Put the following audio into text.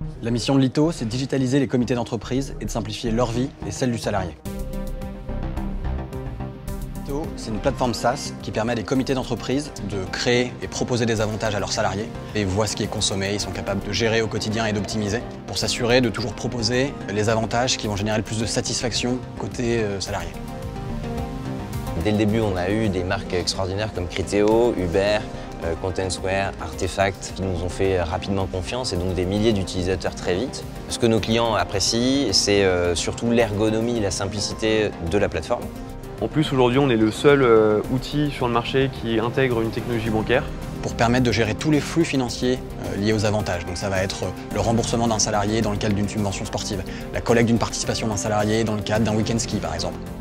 La mission de Lito, c'est de digitaliser les comités d'entreprise et de simplifier leur vie et celle du salarié. Lito, c'est une plateforme SaaS qui permet à des comités d'entreprise de créer et proposer des avantages à leurs salariés. Ils voient ce qui est consommé, ils sont capables de gérer au quotidien et d'optimiser pour s'assurer de toujours proposer les avantages qui vont générer le plus de satisfaction côté salarié. Dès le début, on a eu des marques extraordinaires comme Criteo, Uber, Contentsware, Artefact, qui nous ont fait rapidement confiance et donc des milliers d'utilisateurs très vite. Ce que nos clients apprécient, c'est surtout l'ergonomie et la simplicité de la plateforme. En plus, aujourd'hui, on est le seul outil sur le marché qui intègre une technologie bancaire. Pour permettre de gérer tous les flux financiers liés aux avantages. Donc ça va être le remboursement d'un salarié dans le cadre d'une subvention sportive, la collecte d'une participation d'un salarié dans le cadre d'un week-end ski par exemple.